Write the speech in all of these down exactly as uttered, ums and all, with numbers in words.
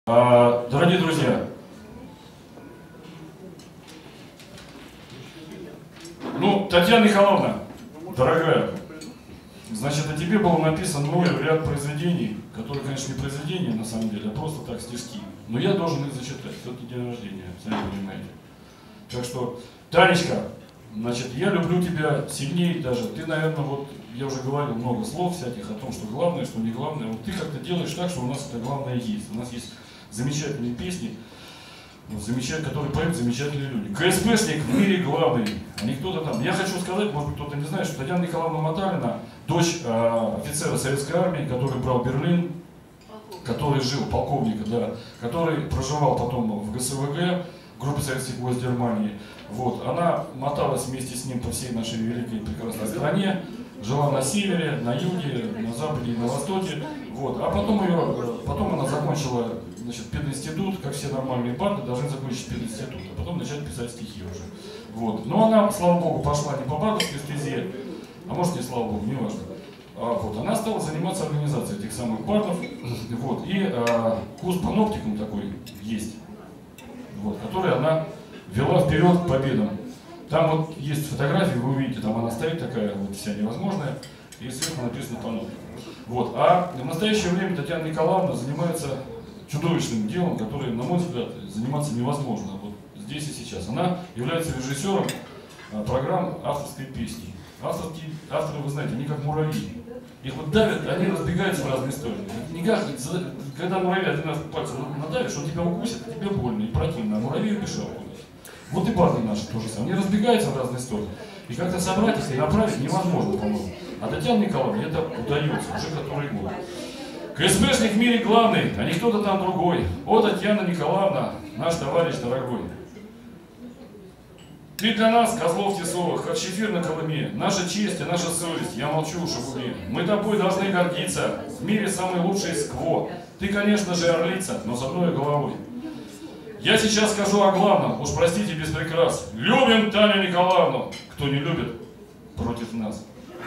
А, дорогие друзья, ну, Татьяна Николаевна, дорогая, значит, о тебе было написано мною ряд произведений, которые, конечно, не произведения на самом деле, а просто так стишки. Но я должен их зачитать, все-таки день рождения, сами понимаете. Так что, Танечка, значит, я люблю тебя сильнее даже. Ты, наверное, вот, я уже говорил много слов всяких о том, что главное, что не главное. Вот ты как-то делаешь так, что у нас это главное есть. У нас есть замечательные песни, замечательные, которые поют замечательные люди. КСПшник в мире главный, а не кто-то там. Я хочу сказать, может быть, кто-то не знает, что Татьяна Николаевна Маталина, дочь э, офицера Советской армии, который брал Берлин, который жил, полковника, да, который проживал потом в ГСВГ, группе советских войск Германии. Вот. Она моталась вместе с ним по всей нашей великой и прекрасной стране, жила на севере, на юге, на западе и на востоке. Вот. А потом, ее, потом она закончила, значит, пединститут, как все нормальные барды должны закончить пединститут, а потом начать писать стихи уже. Вот. Но она, слава богу, пошла не по бардовской стезе, а может не слава богу, не важно. А, вот. Она стала заниматься организацией этих самых бардов. Вот. И а, курс паноптикум такой есть, вот, который она вела вперед к победам. Там вот есть фотографии, вы увидите, там она стоит такая вот вся невозможная, и сверху написано паноптикум. Вот. А в настоящее время Татьяна Николаевна занимается чудовищным делом, которое, на мой взгляд, заниматься невозможно вот здесь и сейчас. Она является режиссером а, программ авторской песни. Авторские, авторы, вы знаете, они как муравьи. Их вот давят, они разбегаются в разные стороны. Не каждый, когда муравей один раз пальцем надавишь, он тебя укусит, тебе больно и противно, а муравей убежал куда-то. Вот и барды наши тоже самое. Они разбегаются в разные стороны. И как-то собрать их и направить невозможно, по-моему. А Татьяне Николаевне это удается уже который год. КСПшник в мире главный, а не кто-то там другой. О, Татьяна Николаевна, наш товарищ дорогой. Ты для нас, козлов тесовых, как шефир на Колыме, наша честь и наша совесть, я молчу, шабули. Мы тобой должны гордиться, в мире самый лучший скво. Ты, конечно же, орлица, но с одной головой. Я сейчас скажу о главном, уж простите без прикрас. Любим Таню Николаевну, кто не любит, против нас.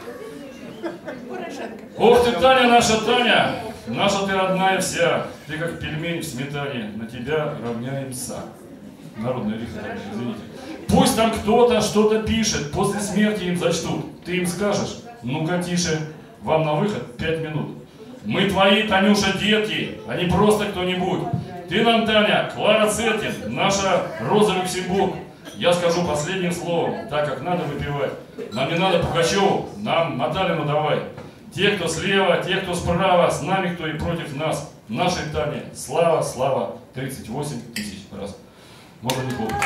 Ох ты, Таня, наша Таня, наша ты родная вся, ты как пельмень в сметане, на тебя равняемся. Народная рифма, извините. Пусть там кто-то что-то пишет, после смерти им зачтут. Ты им скажешь, ну-ка тише, вам на выход пять минут. Мы твои, Танюша, детки, а не просто кто-нибудь. Ты нам, Таня, Клара Цеткин, наша Роза Люксембург. Я скажу последним словом, так как надо выпивать. Нам не надо Пугачеву, нам Маталину давай. Те, кто слева, те, кто справа, с нами кто и против нас. Нашей Тане слава, слава, тридцать восемь тысяч раз. Можно не плохо.